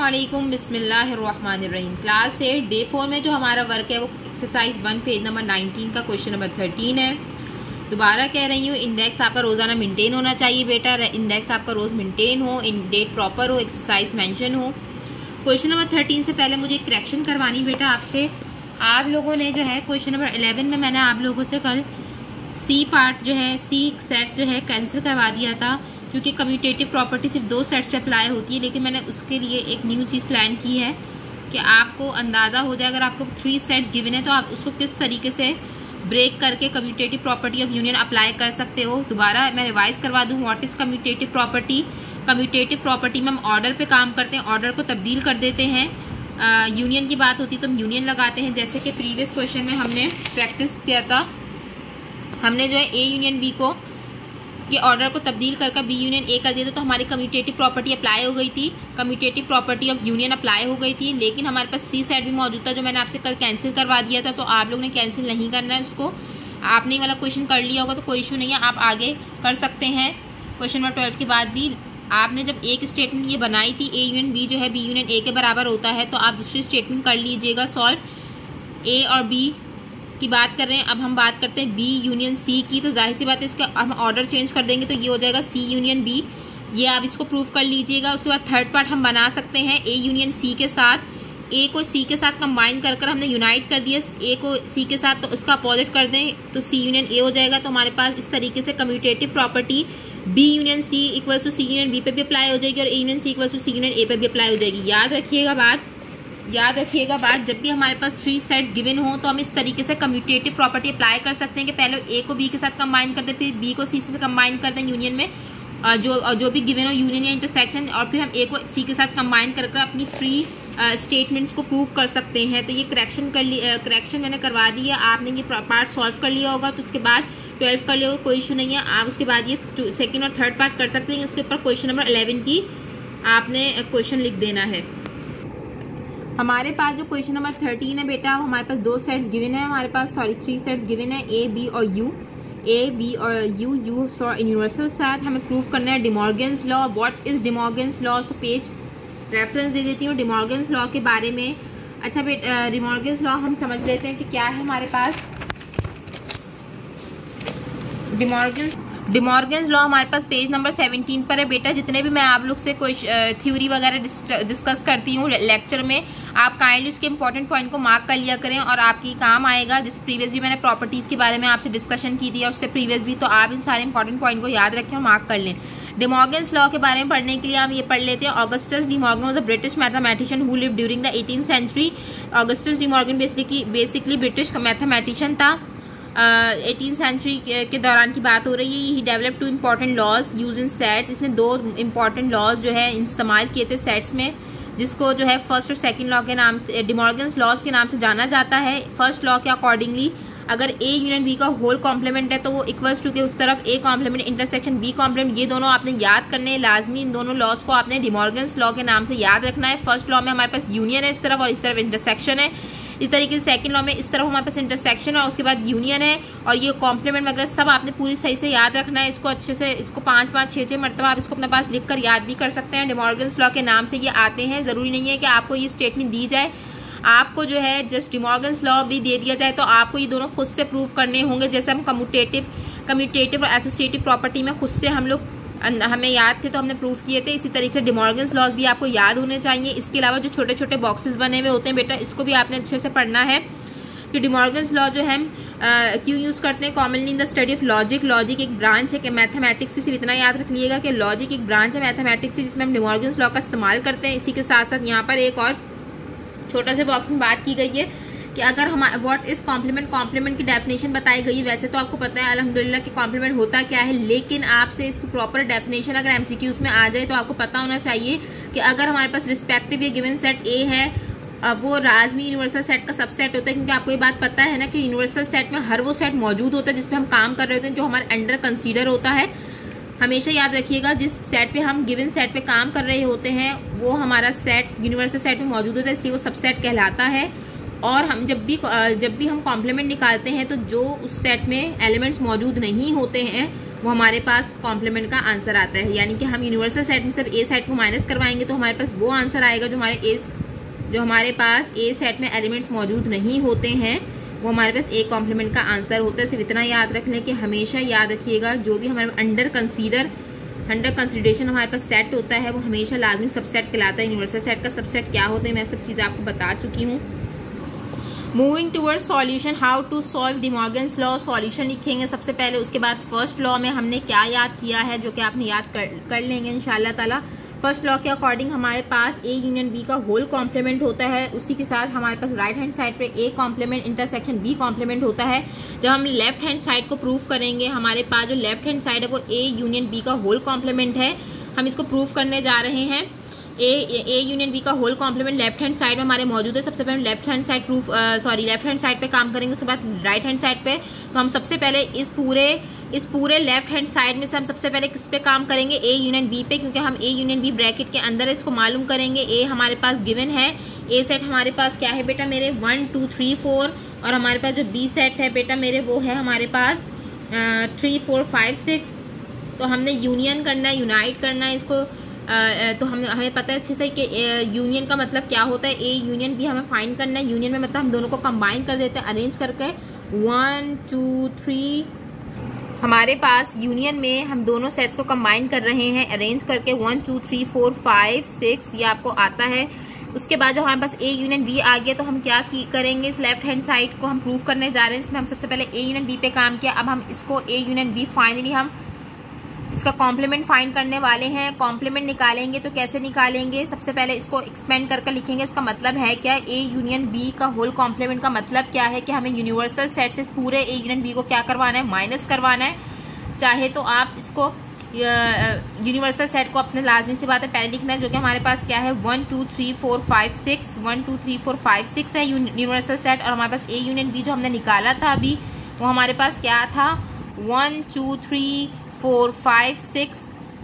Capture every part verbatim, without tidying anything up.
अस्सलामुअलैकुम बिस्मिल्लाहिर्रहमानिर्रहीम। Class eight day four में जो हमारा वर्क है वो exercise one page number nineteen का क्वेश्चन नंबर थर्टीन है। दोबारा कह रही हूँ, इंडेक्स आपका रोज़ाना मेंटेन होना चाहिए बेटा। इंडेक्स आपका रोज़ मेंटेन हो, इन डेट प्रॉपर हो, एक्सरसाइज मेंशन हो। क्वेश्चन नंबर थर्टीन से पहले मुझे एक करेक्शन करवानी बेटा आपसे। आप लोगों ने जो है क्वेश्चन नंबर इलेवन में मैंने आप लोगों से कल सी पार्ट जो है सी सेट्स जो है कैंसिल करवा दिया था, क्योंकि कम्यूटेटिव प्रॉपर्टी सिर्फ दो सेट्स पे अप्लाई होती है। लेकिन मैंने उसके लिए एक न्यू चीज़ प्लान की है कि आपको अंदाज़ा हो जाए, अगर आपको थ्री सेट्स गिवन है तो आप उसको किस तरीके से ब्रेक करके commutative property of union apply कर सकते हो। दोबारा मैं रिवाइज करवा दूँ, what is commutative property. Commutative property में हम ऑर्डर पे काम करते हैं, ऑर्डर को तब्दील कर देते हैं। यूनियन की बात होती है तो हम यूनियन लगाते हैं। जैसे कि प्रीवियस क्वेश्चन में हमने प्रैक्टिस किया था, हमने जो है ए यूनियन बी को के ऑर्डर को तब्दील करके बी यूनियन ए कर दिया था, तो हमारी कम्यूटेटिव प्रॉपर्टी अप्लाई हो गई थी, commutative property of union apply हो गई थी। लेकिन हमारे पास सी सेट भी मौजूद था जो मैंने आपसे कल कैंसिल करवा दिया था, तो आप लोग ने कैंसिल नहीं करना है उसको। आपने वाला क्वेश्चन कर लिया होगा तो कोई इशू नहीं है, आप आगे कर सकते हैं। क्वेश्चन नंबर ट्वेल्व के बाद भी आपने जब एक स्टेटमेंट ये बनाई थी ए यूनियन बी जो है बी यूनियन ए के बराबर होता है, तो आप दूसरी स्टेटमेंट कर लीजिएगा सॉल्व। ए और बी की बात कर रहे हैं, अब हम बात करते हैं बी यूनियन सी की। तो जाहिर सी बात है इसका हम ऑर्डर चेंज कर देंगे तो ये हो जाएगा सी यूनियन बी। ये आप इसको प्रूव कर लीजिएगा। उसके बाद थर्ड पार्ट हम बना सकते हैं ए यूनियन सी के साथ। ए को सी के साथ कंबाइन कर कर हमने यूनाइट कर दिया ए को सी के साथ, तो इसका अपोजिट कर दें तो सी यूनियन ए हो जाएगा। तो हमारे पास इस तरीके से commutative property B union C equals to C union B पे भी अप्लाई हो जाएगी और A union C equals to C union A पे भी अप्लाई हो जाएगी। याद रखिएगा बात याद रखिएगा बात जब भी हमारे पास थ्री सेट्स गिवन हो तो हम इस तरीके से कम्यूटेटिव प्रॉपर्टी अप्लाई कर सकते हैं कि पहले ए को बी के साथ कंबाइन कर दें, फिर बी को सी से कंबाइन कर दें यूनियन में, और जो और जो भी गिवन हो यूनियन या इंटरसेक्शन, और फिर हम ए को सी के साथ कंबाइन कर कर अपनी थ्री स्टेटमेंट्स को प्रूव कर सकते हैं। तो ये करेक्शन कर ली करेक्शन मैंने करवा दी है। आपने ये पार्ट सॉल्व कर लिया होगा तो उसके बाद ट्वेल्व कर लिया होगा, कोई इशू नहीं है। आप उसके बाद ये सेकेंड और थर्ड पार्ट कर सकते हैं। उसके ऊपर क्वेश्चन नंबर इलेवन की आपने क्वेश्चन लिख देना है। हमारे पास जो क्वेश्चन नंबर थर्टीन है बेटा, हमारे पास दो सेट्स गिवन है, हमारे पास सॉरी थ्री सेट्स गिवन है, ए बी और यू। ए बी और U U for universal set. हमें प्रूव करना है De Morgan's law. What is De Morgan's law? तो पेज रेफरेंस दे देती हूँ डिमॉर्गन्स लॉ के बारे में। अच्छा बेटा, डिमॉर्गन्स लॉ हम समझ लेते हैं कि क्या है हमारे पास। डिमॉर्गन्स डिमॉर्गन्स लॉ हमारे पास पेज नंबर सेवनटीन पर है बेटा। जितने भी मैं आप लोग से कोई थ्योरी वगैरह डिस्कस करती हूँ लेक्चर में, आप काइंडली उसके इंपॉर्टेंट पॉइंट को मार्क कर लिया करें और आपकी काम आएगा। जिस प्रीवियस भी मैंने प्रॉपर्टीज़ के बारे में आपसे डिस्कशन की थी और उससे प्रीवियस भी, तो आप इन सारे इंपॉर्टेंट पॉइंट को याद रखें और मार्क कर लें। डिमॉर्गन्स लॉ के बारे में पढ़ने के लिए हम ये पढ़ लेते हैं। Augustus De Morgan was a British mathematician who lived during the eighteen century. Augustus De Morgan basically basically British mathematician था। एटीन सेंचुरी के दौरान की बात हो रही है। He develop two important laws use in sets. इसने दो इम्पॉर्टेंट लॉज जो है इस्तेमाल किए थे सेट्स में, जिसको जो है फर्स्ट और सेकंड लॉ के नाम से, डिमॉर्गन्स लॉज के नाम से जाना जाता है। फर्स्ट लॉ के अकॉर्डिंगली अगर ए यूनियन बी का होल कॉम्प्लीमेंट है तो वो इक्वल्स टू के उस तरफ A complement intersection B complement, ये दोनों आपने याद करने हैं लाजमी। इन दोनों लॉज को आपने डिमॉर्गन्स लॉ के नाम से याद रखना है। फर्स्ट लॉ में हमारे पास यूनियन है इस तरफ और इस तरफ इंटरसेक्शन है। इस तरीके से सेकंड लॉ में इस तरफ हमारे पास इंटरसेक्शन और उसके बाद यूनियन है और ये कॉम्प्लीमेंट वगैरह सब आपने पूरी सही से याद रखना है। इसको अच्छे से इसको पाँच पाँच छः छः मरतबा आप इसको अपने पास लिख कर याद भी कर सकते हैं। डिमॉर्गन्स लॉ के नाम से ये आते हैं। ज़रूरी नहीं है कि आपको ये स्टेटमेंट दी जाए, आपको जो है जस्ट डिमॉर्गन्स लॉ भी दे दिया जाए तो आपको ये दोनों खुद से प्रूव करने होंगे। जैसे हम कम्यूटेटिव कम्यूटेटिव और एसोसिएटिव प्रॉपर्टी में खुद से हम लोग हमें याद थे तो हमने प्रूफ किए थे, इसी तरीके से डिमॉर्गन्स लॉज भी आपको याद होने चाहिए। इसके अलावा जो छोटे छोटे बॉक्सेस बने हुए होते हैं बेटा, इसको भी आपने अच्छे से पढ़ना है कि डिमॉर्गन्स लॉ जो है क्यों यूज़ करते हैं। Commonly in the study of logic. Logic एक ब्रांच है कि मैथमेटिक्स से, सिर्फ इतना याद रख लीजिएगा कि लॉजिक एक ब्रांच है मैथमेटिक्स से जिसमें हम डिमॉर्गन्स लॉ का इस्तेमाल करते हैं। इसी के साथ साथ यहाँ पर एक और छोटा से बॉक्स में बात की गई है कि अगर हम व्हाट इज कॉम्प्लीमेंट कॉम्प्लीमेंट की डेफिनेशन बताई गई है। वैसे तो आपको पता है अल्हम्दुलिल्लाह कि कॉम्प्लीमेंट होता क्या है, लेकिन आपसे इसकी प्रॉपर डेफिनेशन अगर एमसीक्यूज में आ जाए तो आपको पता होना चाहिए कि अगर हमारे पास रिस्पेक्टिव ये गिवन सेट ए है, अब वो लाजमी यूनिवर्सल सेट का सबसेट होता है। क्योंकि आपको ये बात पता है ना कि यूनिवर्सल सेट में हर वो सेट मौजूद होता है जिसपे हम काम कर रहे होते हैं, जो हमारे अंडर कंसीडर होता है। हमेशा याद रखिएगा जिस सेट पे हम गिवन सेट पे काम कर रहे होते हैं वो हमारा सेट यूनिवर्सल सेट में मौजूद होता है, इसलिए वो सबसेट कहलाता है। और हम जब भी जब भी हम कॉम्प्लीमेंट निकालते हैं तो जो उस सेट में एलिमेंट्स मौजूद नहीं होते हैं वो हमारे पास कॉम्प्लीमेंट का आंसर आता है। यानी कि हम यूनिवर्सल सेट में सिर्फ ए सेट को माइनस करवाएंगे तो हमारे पास वो आंसर आएगा जो हमारे ए जो हमारे पास ए सेट में एलिमेंट्स मौजूद नहीं होते हैं, वो हमारे पास ए कॉम्प्लीमेंट का आंसर होता है। सिर्फ इतना याद रख लें कि हमेशा याद रखिएगा जो भी हमारे अंडर कंसीडर अंडर कंसिडरेशन हमारे पास सेट होता है वो हमेशा लाजमी सबसेट कहलाता है। यूनिवर्सल सेट का सबसेट क्या होता है मैं सब चीज़ आपको बता चुकी हूँ। Moving towards solution, how to solve De Morgan's law. Solution लिखेंगे सबसे पहले, उसके बाद फर्स्ट लॉ में हमने क्या याद किया है जो कि आपने याद कर, कर लेंगे इंशाल्लाह ताला। फर्स्ट लॉ के अकॉर्डिंग हमारे पास ए यूनियन बी का होल कॉम्प्लीमेंट होता है, उसी के साथ हमारे पास राइट हैंड साइड पे A complement intersection B complement होता है। जब हम लेफ्ट हैंड साइड को प्रूव करेंगे, हमारे पास जो लेफ्ट हैंड साइड है वो ए यूनियन बी का होल कॉम्प्लीमेंट है। हम इसको प्रूव करने जा रहे हैं। ए ए यूनियन बी का whole complement left hand side में हमारे मौजूद है। सबसे पहले left hand side proof sorry left hand side पे काम करेंगे, उसके बाद राइट हैंड साइड पे। तो हम सबसे पहले इस पूरे इस पूरे लेफ्ट हैंड साइड में से हम सबसे पहले किस पे काम करेंगे, ए यूनियन बी पे, क्योंकि हम ए यूनियन बी ब्रैकेट के अंदर इसको मालूम करेंगे। ए हमारे पास गिवन है, ए सेट हमारे पास क्या है बेटा मेरे वन टू थ्री फोर, और हमारे पास जो बी सेट है बेटा मेरे वो है हमारे पास थ्री फोर फाइव सिक्स। तो हमने यूनियन करना है, यूनाइट करना है इसको। Uh, तो हम हमें पता है अच्छे से कि यूनियन का मतलब क्या होता है। ए यूनियन भी हमें फाइंड करना है। यूनियन में मतलब हम दोनों को कंबाइन कर देते हैं अरेंज करके। वन टू थ्री हमारे पास यूनियन में हम दोनों सेट्स को कंबाइन कर रहे हैं अरेंज करके। One two three four five six ये आपको आता है। उसके बाद जब हमारे पास ए यूनियन बी आ गया तो हम क्या करेंगे, इस लेफ्ट हैंड साइड को हम प्रूव करने जा रहे हैं। इसमें हम सबसे पहले ए यूनियन बी पे काम किया, अब हम इसको ए यूनियन बी फाइनली हम इसका कॉम्प्लीमेंट फाइंड करने वाले हैं। कॉम्प्लीमेंट निकालेंगे तो कैसे निकालेंगे, सबसे पहले इसको एक्सपेंड करके लिखेंगे। इसका मतलब है क्या, ए यूनियन बी का होल कॉम्प्लीमेंट का मतलब क्या है कि हमें यूनिवर्सल सेट से पूरे ए यूनियन बी को क्या करवाना है, माइनस करवाना है। चाहे तो आप इसको यूनिवर्सल सेट को अपने लाजमी सी बात है पहले लिखना है, जो कि हमारे पास क्या है one two three four five six one two three four five six है यूनिवर्सल सेट। और हमारे पास ए यूनियन बी जो हमने निकाला था अभी वो हमारे पास क्या था one two three four five six.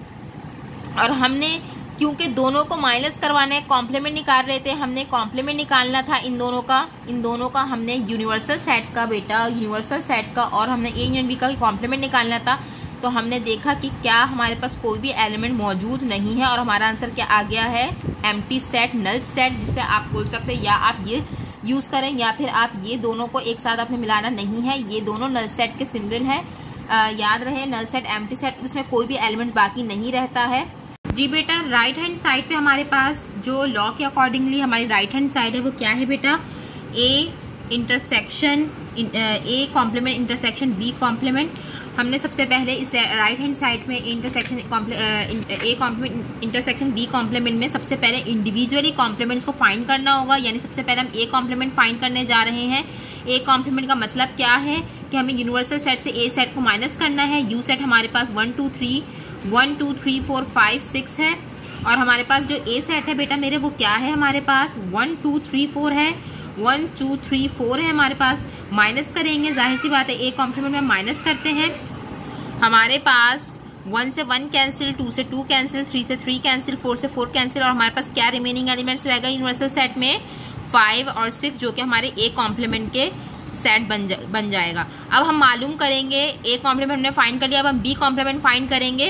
और हमने क्योंकि दोनों को माइनस करवाना है, कॉम्प्लीमेंट निकाल रहे थे, हमने कॉम्प्लीमेंट निकालना था इन दोनों का इन दोनों का हमने यूनिवर्सल सेट का बेटा यूनिवर्सल सेट का और हमने ए यूनियन बी का कॉम्प्लीमेंट निकालना था। तो हमने देखा कि क्या हमारे पास कोई भी एलिमेंट मौजूद नहीं है और हमारा आंसर क्या आ गया है, एम्प्टी सेट, नल सेट, जिसे आप बोल सकते हैं। या आप ये यूज करें या फिर आप ये दोनों को एक साथ आपने मिलाना नहीं है, ये दोनों नल सेट के सिंबल है। आ, याद रहे नल सेट एम्प्टी सेट, उसमें कोई भी एलिमेंट बाकी नहीं रहता है। जी बेटा राइट हैंड साइड पे हमारे पास जो लॉ के अकॉर्डिंगली हमारी राइट हैंड साइड है वो क्या है बेटा, A intersection A complement intersection B complement. हमने सबसे पहले इस राइट हैंड साइड में intersection A complement intersection B complement में सबसे पहले इंडिविजुअली कॉम्प्लीमेंट्स को फाइंड करना होगा। यानी सबसे पहले हम ए कॉम्प्लीमेंट फाइंड करने जा रहे हैं। ए कॉम्प्लीमेंट का मतलब क्या है कि हमें यूनिवर्सल सेट से ए सेट को माइनस करना है। यू सेट हमारे पास one two three one two three four five six है और हमारे पास जो ए सेट है बेटा मेरे वो क्या है, हमारे पास वन टू थ्री फोर है, वन टू थ्री फोर है हमारे पास। माइनस करेंगे, जाहिर सी बात है ए कॉम्प्लीमेंट में माइनस करते हैं। हमारे पास वन से वन कैंसिल, टू से टू कैंसिल, थ्री से थ्री कैंसिल, फोर से फोर कैंसिल और हमारे पास क्या रिमेनिंग एलिमेंट्स रहेगा यूनिवर्सल सेट में, फाइव और सिक्स, जो कि हमारे ए कॉम्प्लीमेंट के सेट बन जा, बन जाएगा। अब हम मालूम करेंगे ए कॉम्प्लीमेंट हमने फाइंड कर लिया, अब हम बी कॉम्प्लीमेंट फाइंड करेंगे।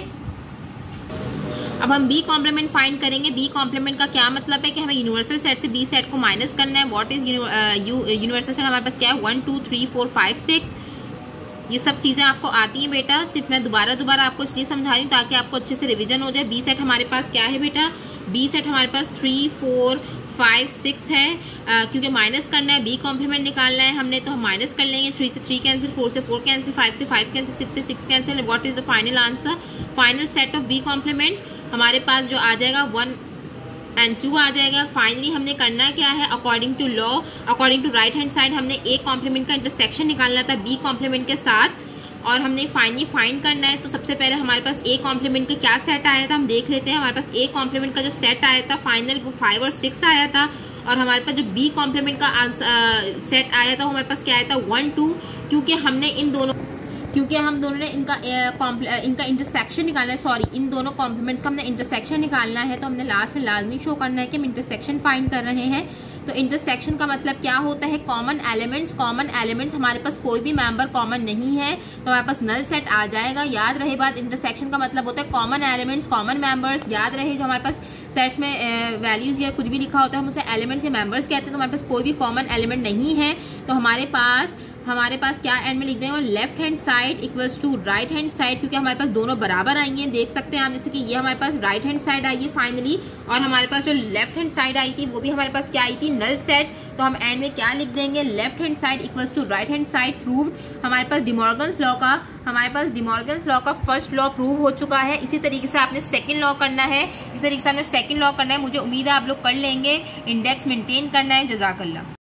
अब हम बी कॉम्प्लीमेंट फाइंड करेंगे। बी कॉम्प्लीमेंट का क्या मतलब है कि हमें यूनिवर्सल सेट से बी सेट को माइनस करना है। व्हाट इज यूनिवर्सल सेट, हमारे पास क्या है one two three four five six. ये सब चीजें आपको आती हैं बेटा, सिर्फ मैं दोबारा दोबारा आपको इसलिए समझा रही हूँ ताकि आपको अच्छे से रिवीजन हो जाए। बी सेट हमारे पास क्या है बेटा, बी सेट हमारे पास थ्री फोर फाइव सिक्स है। आ, क्योंकि माइनस करना है, बी कॉम्प्लीमेंट निकालना है हमने, तो हम माइनस कर लेंगे। थ्री से थ्री कैंसिल, फोर से फोर कैंसिल, फाइव से फाइव कैंसिल, सिक्स से six cancel. What is the final answer, final set of B complement हमारे पास जो आ जाएगा वन एंड टू आ जाएगा। फाइनली हमने करना क्या है, according to law, according to right hand side हमने ए कॉम्प्लीमेंट का इंटरसेक्शन निकालना था बी कॉम्प्लीमेंट के साथ और हमने फाइनली फाइंड करना है। तो सबसे पहले हमारे पास ए कॉम्प्लीमेंट का क्या सेट आया था हम देख लेते हैं। हमारे पास ए कॉम्प्लीमेंट का जो सेट आया था फाइनल वो फाइव और सिक्स आया था और हमारे पास जो बी कॉम्प्लीमेंट का आंसर सेट आया था हमारे पास क्या आया था वन टू। क्योंकि हमने इन दोनों क्योंकि हम दोनों ने इनका ए, इनका इंटरसेक्शन निकालना है, सॉरी इन दोनों कॉम्प्लीमेंट्स का हमने इंटरसेक्शन निकालना है, तो हमने लास्ट में लाजमी शो करना है कि हम इंटरसेक्शन फाइंड कर रहे हैं। तो इंटरसेक्शन का मतलब क्या होता है, कॉमन एलिमेंट्स। कॉमन एलिमेंट्स हमारे पास कोई भी मेंबर कॉमन नहीं है तो हमारे पास नल सेट आ जाएगा। याद रहे बात, इंटरसेक्शन का मतलब होता है कॉमन एलिमेंट्स, कॉमन मेंबर्स। याद रहे जो हमारे पास सेट्स में वैल्यूज या कुछ भी लिखा होता है हम उसे एलिमेंट्स या मेंबर्स कहते हैं। तो हमारे पास कोई भी कॉमन एलिमेंट नहीं है तो हमारे पास हमारे पास क्या एंड में लिख देंगे, left hand side equals to right hand side, क्योंकि हमारे पास दोनों बराबर आई हैं। देख सकते हैं आप, जैसे कि ये हमारे पास राइट हैंड साइड आई है फाइनली, और हमारे पास जो लेफ्ट हैंड साइड आई थी वो भी हमारे पास क्या आई थी, नल सेट। तो हम एंड में क्या लिख देंगे, left hand side equals to right hand side proved. हमारे पास डिमॉर्गन्स लॉ का हमारे पास डिमॉर्गन्स लॉ का फर्स्ट लॉ प्रूव हो चुका है। इसी तरीके से आपने सेकंड लॉ करना है, इसी तरीके से आपने सेकंड लॉ करना है। मुझे उम्मीद है आप लोग कर लेंगे। इंडेक्स मेंटेन करना है। जज़ाकल्लाह।